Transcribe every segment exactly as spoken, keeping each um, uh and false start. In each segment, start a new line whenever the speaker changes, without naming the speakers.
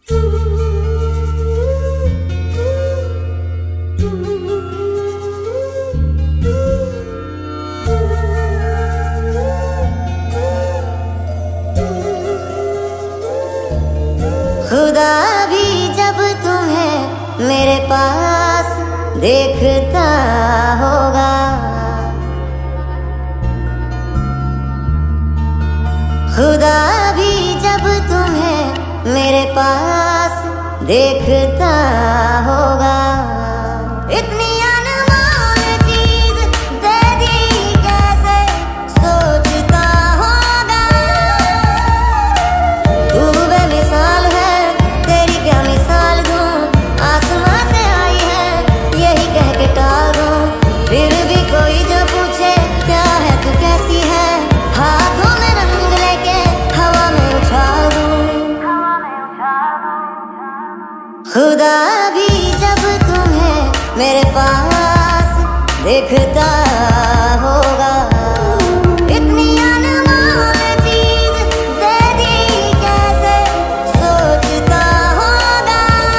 खुदा भी जब तुम्हें मेरे पास देखता होगा, खुदा भी जब तुम्हें मेरे पास देखता होगा। इतनी अनमोल चीज दे दी कैसे सोचता होगा। तू बेमिसाल है, तेरी क्या मिसाल दूं। आसमां से आई है यही कह के टाल दूं। फिर भी कोई जो पूछे क्या है तू कैसी है, हाथों में रंग लेके हवा में उछाल दूं। खुदा भी जब तुम्हें मेरे पास देखता होगा। इतनी अनमोल चीज दे दी कैसे सोचता होगा।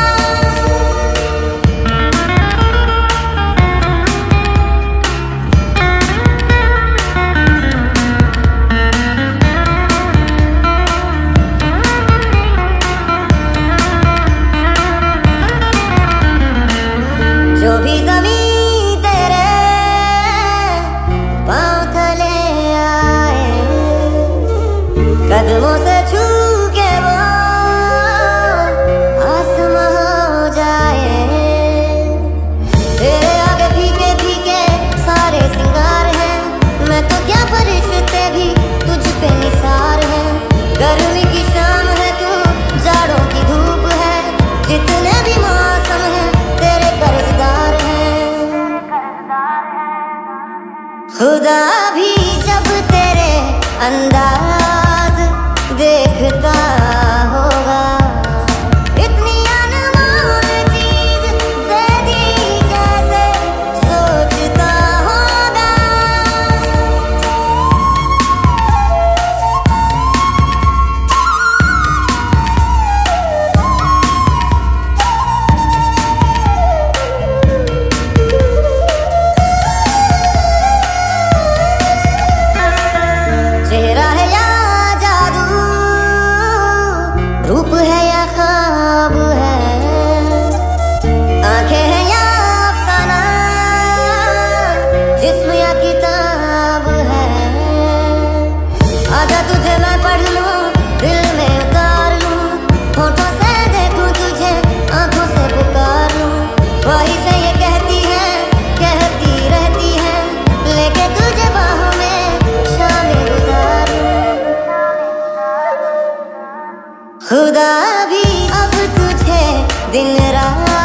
जो भी ज़मीं तेरे पाँव तले आए, कदमों से छू के वो आसमां हो जाए। तेरे आगे फीके फीके सारे सिंगार हैं, मैं तो क्या फरिश्ते भी तुझ पे निसार हैं। गर्मी की शाम है तू, जाड़ों की धूप है, जितने भी मौसम हैं तेरे कर्जदार हैं। खुदा भी जब तेरे अंदाज देखता होगा। इतनी अनमोल चीज दे दी कैसे सोचता होगा। चेहरा है या जादू, रूप है या ख्वाब है, आंखें हैं या अफसाना, जिस्म या किताब है। आजा तुझे मैं पढ़ लूं, दिल में उतार लूं, होठों से देखूं तुझे, आंखों से पुकार लूं। ख्वाहिशें ये कहती हैं, कहती रहती हैं, लेके तुझे बाहों में शामें गुजार लूं। खुदा भी अब तुझे दिन रात